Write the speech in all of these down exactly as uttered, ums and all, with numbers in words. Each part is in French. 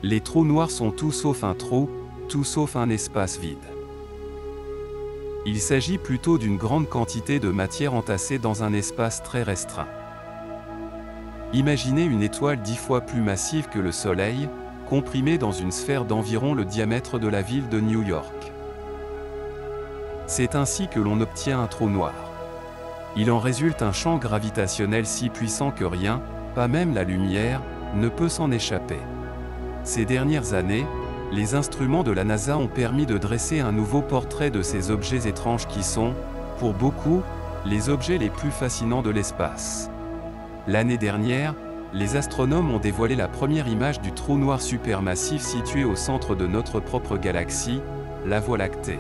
Les trous noirs sont tout sauf un trou, tout sauf un espace vide. Il s'agit plutôt d'une grande quantité de matière entassée dans un espace très restreint. Imaginez une étoile dix fois plus massive que le Soleil, comprimée dans une sphère d'environ le diamètre de la ville de New York. C'est ainsi que l'on obtient un trou noir. Il en résulte un champ gravitationnel si puissant que rien, pas même la lumière, ne peut s'en échapper. Ces dernières années, les instruments de la NASA ont permis de dresser un nouveau portrait de ces objets étranges qui sont, pour beaucoup, les objets les plus fascinants de l'espace. L'année dernière, les astronomes ont dévoilé la première image du trou noir supermassif situé au centre de notre propre galaxie, la Voie lactée.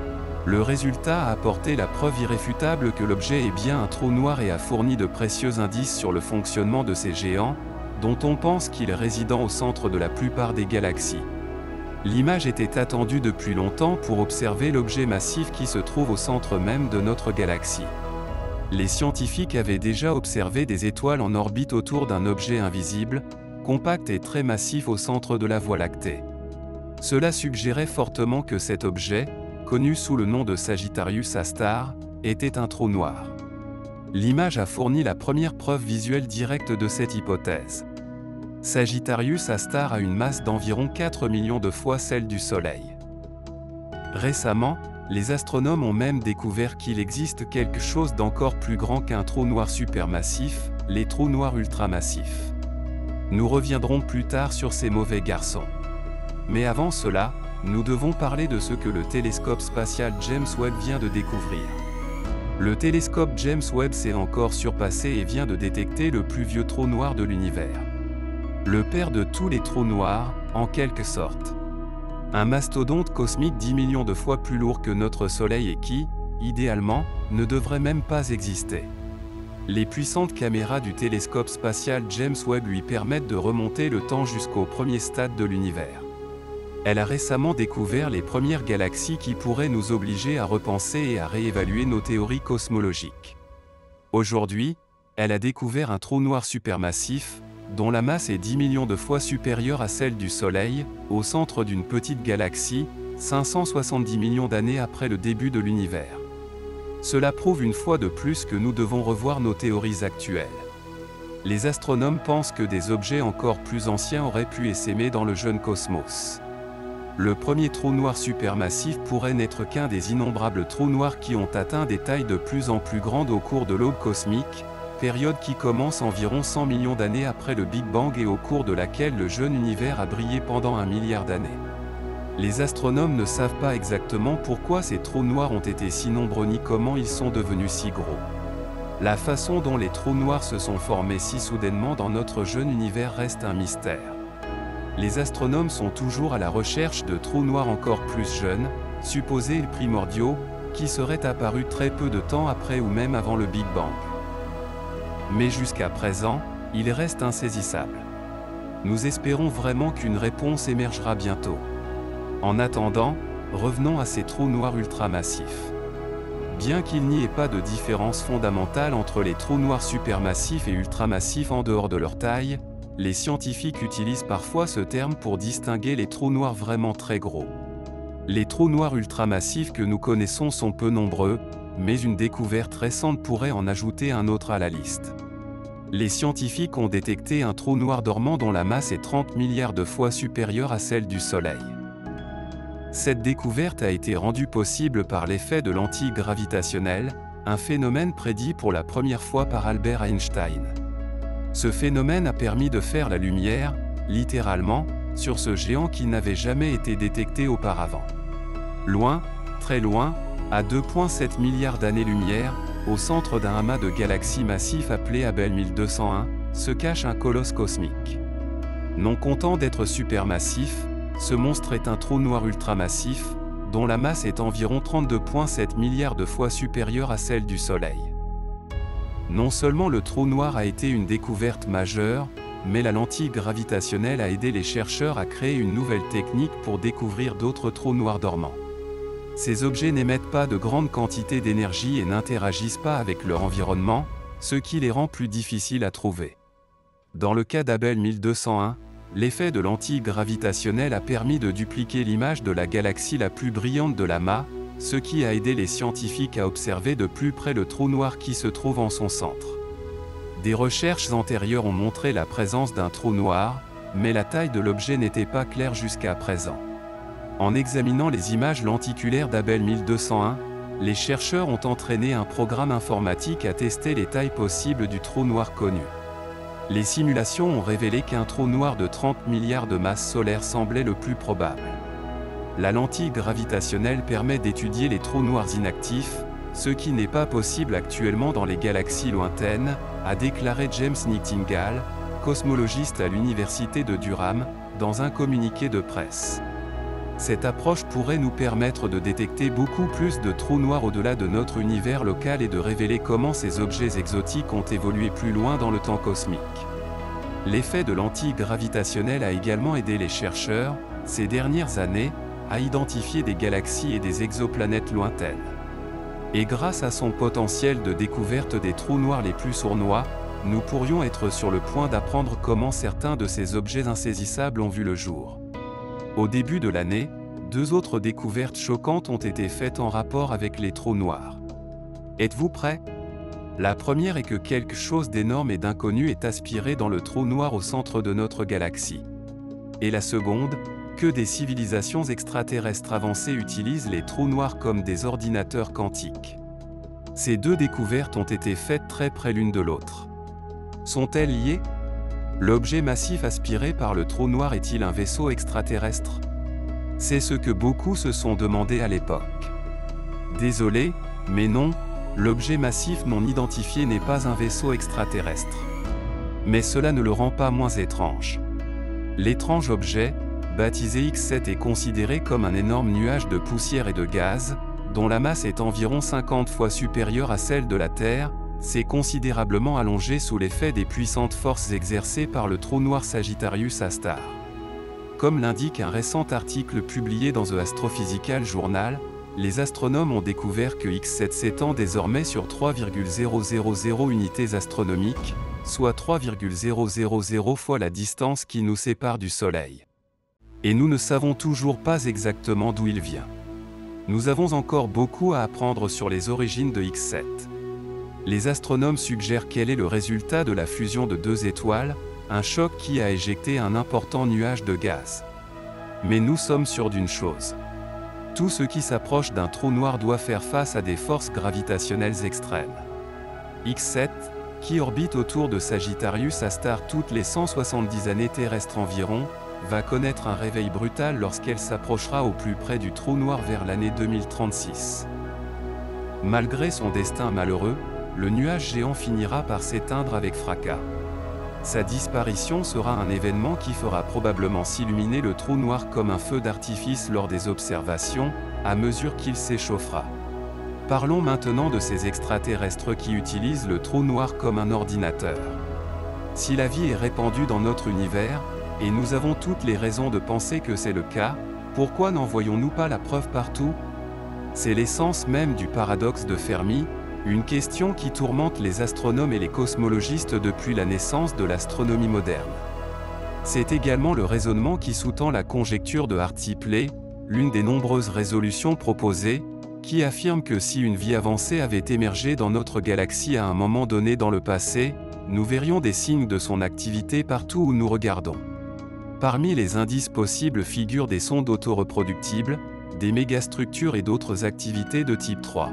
Le résultat a apporté la preuve irréfutable que l'objet est bien un trou noir et a fourni de précieux indices sur le fonctionnement de ces géants, dont on pense qu'ils résident au centre de la plupart des galaxies. L'image était attendue depuis longtemps pour observer l'objet massif qui se trouve au centre même de notre galaxie. Les scientifiques avaient déjà observé des étoiles en orbite autour d'un objet invisible, compact et très massif au centre de la Voie lactée. Cela suggérait fortement que cet objet, connu sous le nom de Sagittarius A star, était un trou noir. L'image a fourni la première preuve visuelle directe de cette hypothèse. Sagittarius A star a une masse d'environ quatre millions de fois celle du Soleil. Récemment, les astronomes ont même découvert qu'il existe quelque chose d'encore plus grand qu'un trou noir supermassif, les trous noirs ultramassifs. Nous reviendrons plus tard sur ces mauvais garçons. Mais avant cela, nous devons parler de ce que le télescope spatial James Webb vient de découvrir. Le télescope James Webb s'est encore surpassé et vient de détecter le plus vieux trou noir de l'univers. Le père de tous les trous noirs, en quelque sorte. Un mastodonte cosmique dix millions de fois plus lourd que notre Soleil et qui, idéalement, ne devrait même pas exister. Les puissantes caméras du télescope spatial James Webb lui permettent de remonter le temps jusqu'au premier stade de l'univers. Elle a récemment découvert les premières galaxies qui pourraient nous obliger à repenser et à réévaluer nos théories cosmologiques. Aujourd'hui, elle a découvert un trou noir supermassif, dont la masse est dix millions de fois supérieure à celle du Soleil, au centre d'une petite galaxie, cinq cent soixante-dix millions d'années après le début de l'univers. Cela prouve une fois de plus que nous devons revoir nos théories actuelles. Les astronomes pensent que des objets encore plus anciens auraient pu essaimer dans le jeune cosmos. Le premier trou noir supermassif pourrait n'être qu'un des innombrables trous noirs qui ont atteint des tailles de plus en plus grandes au cours de l'aube cosmique, période qui commence environ cent millions d'années après le Big Bang et au cours de laquelle le jeune univers a brillé pendant un milliard d'années. Les astronomes ne savent pas exactement pourquoi ces trous noirs ont été si nombreux ni comment ils sont devenus si gros. La façon dont les trous noirs se sont formés si soudainement dans notre jeune univers reste un mystère. Les astronomes sont toujours à la recherche de trous noirs encore plus jeunes, supposés et primordiaux, qui seraient apparus très peu de temps après ou même avant le Big Bang. Mais jusqu'à présent, ils restent insaisissables. Nous espérons vraiment qu'une réponse émergera bientôt. En attendant, revenons à ces trous noirs ultramassifs. Bien qu'il n'y ait pas de différence fondamentale entre les trous noirs supermassifs et ultramassifs en dehors de leur taille, les scientifiques utilisent parfois ce terme pour distinguer les trous noirs vraiment très gros. Les trous noirs ultramassifs que nous connaissons sont peu nombreux, mais une découverte récente pourrait en ajouter un autre à la liste. Les scientifiques ont détecté un trou noir dormant dont la masse est trente milliards de fois supérieure à celle du Soleil. Cette découverte a été rendue possible par l'effet de l'antique gravitationnel, un phénomène prédit pour la première fois par Albert Einstein. Ce phénomène a permis de faire la lumière, littéralement, sur ce géant qui n'avait jamais été détecté auparavant. Loin, très loin, à deux virgule sept milliards d'années-lumière, au centre d'un amas de galaxies massif appelé Abell mille deux cent un, se cache un colosse cosmique. Non content d'être supermassif, ce monstre est un trou noir ultramassif, dont la masse est environ trente-deux virgule sept milliards de fois supérieure à celle du Soleil. Non seulement le trou noir a été une découverte majeure, mais la lentille gravitationnelle a aidé les chercheurs à créer une nouvelle technique pour découvrir d'autres trous noirs dormants. Ces objets n'émettent pas de grandes quantités d'énergie et n'interagissent pas avec leur environnement, ce qui les rend plus difficiles à trouver. Dans le cas d'Abell mille deux cent un, l'effet de lentille gravitationnelle a permis de dupliquer l'image de la galaxie la plus brillante de l'amas, ce qui a aidé les scientifiques à observer de plus près le trou noir qui se trouve en son centre. Des recherches antérieures ont montré la présence d'un trou noir, mais la taille de l'objet n'était pas claire jusqu'à présent. En examinant les images lenticulaires d'Abell mille deux cent un, les chercheurs ont entraîné un programme informatique à tester les tailles possibles du trou noir connu. Les simulations ont révélé qu'un trou noir de trente milliards de masses solaires semblait le plus probable. La lentille gravitationnelle permet d'étudier les trous noirs inactifs, ce qui n'est pas possible actuellement dans les galaxies lointaines, a déclaré James Nightingale, cosmologiste à l'Université de Durham, dans un communiqué de presse. Cette approche pourrait nous permettre de détecter beaucoup plus de trous noirs au-delà de notre univers local et de révéler comment ces objets exotiques ont évolué plus loin dans le temps cosmique. L'effet de lentille gravitationnelle a également aidé les chercheurs, ces dernières années, à identifier des galaxies et des exoplanètes lointaines. Et grâce à son potentiel de découverte des trous noirs les plus sournois, nous pourrions être sur le point d'apprendre comment certains de ces objets insaisissables ont vu le jour. Au début de l'année, deux autres découvertes choquantes ont été faites en rapport avec les trous noirs. Êtes-vous prêts? La première est que quelque chose d'énorme et d'inconnu est aspiré dans le trou noir au centre de notre galaxie. Et la seconde, que des civilisations extraterrestres avancées utilisent les trous noirs comme des ordinateurs quantiques. Ces deux découvertes ont été faites très près l'une de l'autre. Sont-elles liées? L'objet massif aspiré par le trou noir est-il un vaisseau extraterrestre? C'est ce que beaucoup se sont demandé à l'époque. Désolé, mais non, l'objet massif non identifié n'est pas un vaisseau extraterrestre. Mais cela ne le rend pas moins étrange. L'étrange objet, baptisé X sept, est considéré comme un énorme nuage de poussière et de gaz, dont la masse est environ cinquante fois supérieure à celle de la Terre. C'est considérablement allongé sous l'effet des puissantes forces exercées par le trou noir Sagittarius A star. Comme l'indique un récent article publié dans The Astrophysical Journal, les astronomes ont découvert que X sept s'étend désormais sur trois virgule zéro zéro zéro unités astronomiques, soit trois virgule zéro zéro zéro fois la distance qui nous sépare du Soleil. Et nous ne savons toujours pas exactement d'où il vient. Nous avons encore beaucoup à apprendre sur les origines de X sept. Les astronomes suggèrent quel est le résultat de la fusion de deux étoiles, un choc qui a éjecté un important nuage de gaz. Mais nous sommes sûrs d'une chose. Tout ce qui s'approche d'un trou noir doit faire face à des forces gravitationnelles extrêmes. X sept, qui orbite autour de Sagittarius A star toutes les cent soixante-dix années terrestres environ, va connaître un réveil brutal lorsqu'elle s'approchera au plus près du trou noir vers l'année deux mille trente-six. Malgré son destin malheureux, le nuage géant finira par s'éteindre avec fracas. Sa disparition sera un événement qui fera probablement s'illuminer le trou noir comme un feu d'artifice lors des observations, à mesure qu'il s'échauffera. Parlons maintenant de ces extraterrestres qui utilisent le trou noir comme un ordinateur. Si la vie est répandue dans notre univers, et nous avons toutes les raisons de penser que c'est le cas, pourquoi n'en voyons-nous pas la preuve partout? C'est l'essence même du paradoxe de Fermi, une question qui tourmente les astronomes et les cosmologistes depuis la naissance de l'astronomie moderne. C'est également le raisonnement qui sous-tend la conjecture de Hartley, l'une des nombreuses résolutions proposées, qui affirme que si une vie avancée avait émergé dans notre galaxie à un moment donné dans le passé, nous verrions des signes de son activité partout où nous regardons. Parmi les indices possibles figurent des sondes autoreproductibles, des mégastructures et d'autres activités de type trois.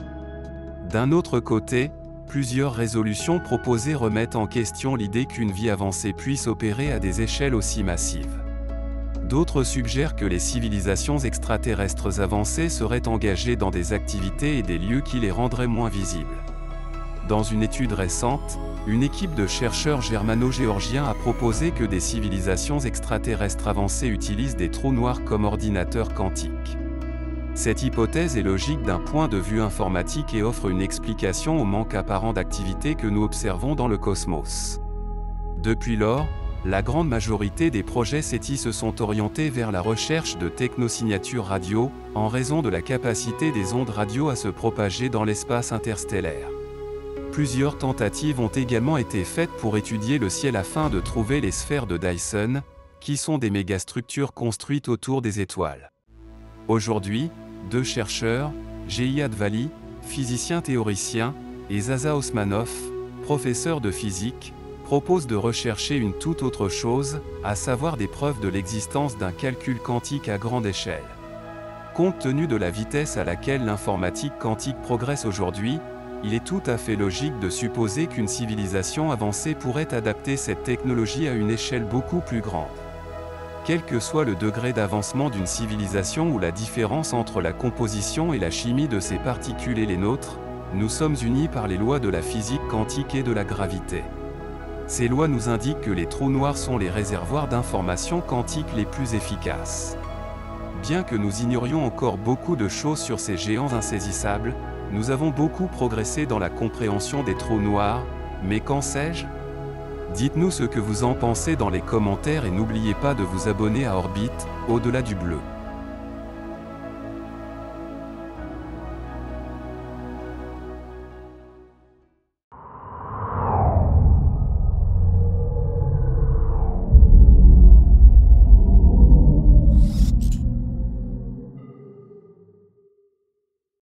D'un autre côté, plusieurs résolutions proposées remettent en question l'idée qu'une vie avancée puisse opérer à des échelles aussi massives. D'autres suggèrent que les civilisations extraterrestres avancées seraient engagées dans des activités et des lieux qui les rendraient moins visibles. Dans une étude récente, une équipe de chercheurs germano-géorgiens a proposé que des civilisations extraterrestres avancées utilisent des trous noirs comme ordinateurs quantiques. Cette hypothèse est logique d'un point de vue informatique et offre une explication au manque apparent d'activité que nous observons dans le cosmos. Depuis lors, la grande majorité des projets SETI se sont orientés vers la recherche de technosignatures radio, en raison de la capacité des ondes radio à se propager dans l'espace interstellaire. Plusieurs tentatives ont également été faites pour étudier le ciel afin de trouver les sphères de Dyson, qui sont des mégastructures construites autour des étoiles. Aujourd'hui, deux chercheurs, Gehia Dvali, physicien théoricien, et Zaza Osmanov, professeur de physique, proposent de rechercher une toute autre chose, à savoir des preuves de l'existence d'un calcul quantique à grande échelle. Compte tenu de la vitesse à laquelle l'informatique quantique progresse aujourd'hui, il est tout à fait logique de supposer qu'une civilisation avancée pourrait adapter cette technologie à une échelle beaucoup plus grande. Quel que soit le degré d'avancement d'une civilisation ou la différence entre la composition et la chimie de ses particules et les nôtres, nous sommes unis par les lois de la physique quantique et de la gravité. Ces lois nous indiquent que les trous noirs sont les réservoirs d'informations quantiques les plus efficaces. Bien que nous ignorions encore beaucoup de choses sur ces géants insaisissables, nous avons beaucoup progressé dans la compréhension des trous noirs, mais qu'en sais-je ? Dites-nous ce que vous en pensez dans les commentaires et n'oubliez pas de vous abonner à Orbite, au-delà du bleu.